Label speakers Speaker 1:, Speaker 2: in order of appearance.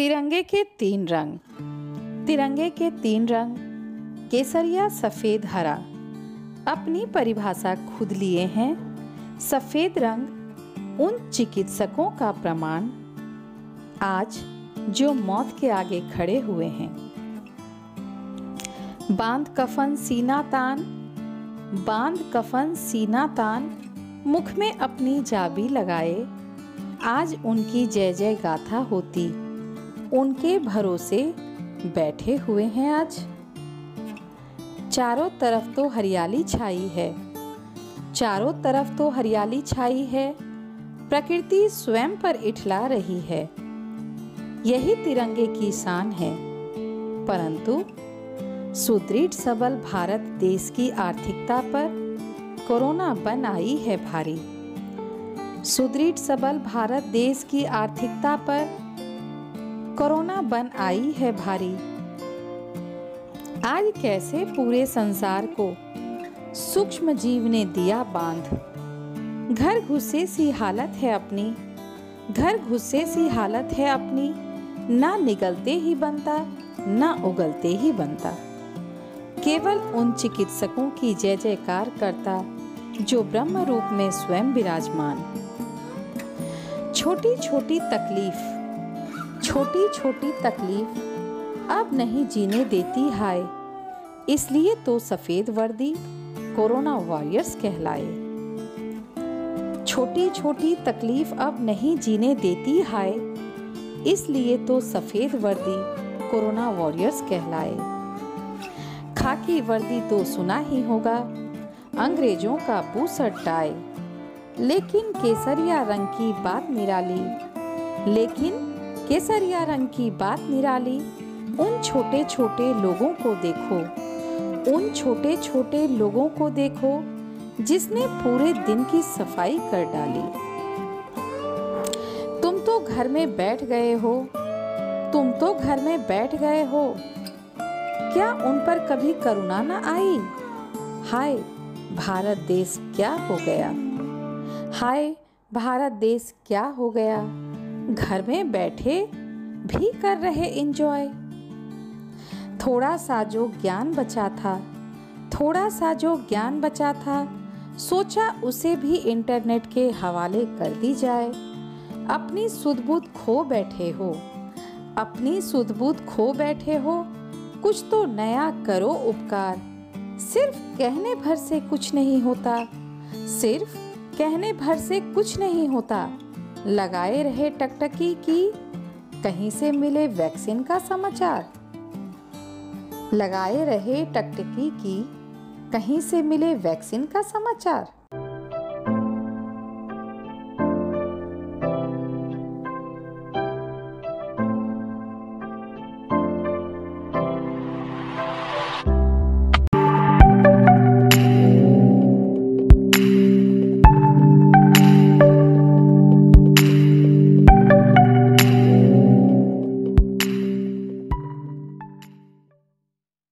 Speaker 1: तिरंगे के तीन रंग। तिरंगे के तीन रंग केसरिया, सफ़ेद, हरा। अपनी परिभाषा खुद लिए हैं। सफ़ेद रंग उन चिकित्सकों का प्रमाण आज जो मौत के आगे खड़े हुए हैं। बांध कफन सीना तान, बांध कफन सीना तान, मुख में अपनी जाबी लगाए। आज उनकी जय जय गाथा होती, उनके भरोसे बैठे हुए हैं आज। चारों तरफ तो हरियाली छाई है, चारों तरफ तो हरियाली छाई है। प्रकृति स्वयं पर इठला रही है, यही तिरंगे की शान है। परंतु सुदृढ़ सबल भारत देश की आर्थिकता पर कोरोना बन आई है भारी। सुदृढ़ सबल भारत देश की आर्थिकता पर कोरोना बन आई है भारी। आज कैसे पूरे संसार को सूक्ष्म जीव ने दिया बांध। घर घुसे सी हालत है अपनी, घर घुसे सी हालत है अपनी। ना निगलते ही बनता, ना उगलते ही बनता। केवल उन चिकित्सकों की जय जयकार करता जो ब्रह्म रूप में स्वयं विराजमान। छोटी छोटी तकलीफ, छोटी छोटी तकलीफ अब नहीं जीने देती हाय। इसलिए तो सफेद वर्दी कोरोना वॉरियर्स कहलाए। छोटी छोटी तकलीफ अब नहीं जीने देती हाय, इसलिए तो सफेद वर्दी कोरोना वॉरियर्स कहलाए। खाकी वर्दी तो सुना ही होगा, अंग्रेजों का बूसट टाई। लेकिन केसरिया रंग की बात निराली, लेकिन केसरिया रंग की बात निराली। उन छोटे छोटे लोगों को देखो, उन छोटे छोटे लोगों को देखो, जिसने पूरे दिन की सफाई कर डाली। तुम तो घर में बैठ गए हो, तुम तो घर में बैठ गए हो। क्या उन पर कभी करुणा न आई? हाय भारत देश क्या हो गया, हाय भारत देश क्या हो गया। घर में बैठे भी कर रहे एंजॉय। थोड़ा सा जो ज्ञान बचा था, थोड़ा सा जो ज्ञान बचा था, सोचा उसे भी इंटरनेट के हवाले कर दी जाए। अपनी सुध-बुध खो बैठे हो, अपनी सुध-बुध खो बैठे हो। कुछ तो नया करो उपकार। सिर्फ कहने भर से कुछ नहीं होता, सिर्फ कहने भर से कुछ नहीं होता। लगाए रहे टकटकी की, कहीं से मिले वैक्सीन का समाचार। लगाए रहे टकटकी की, कहीं से मिले वैक्सीन का समाचार।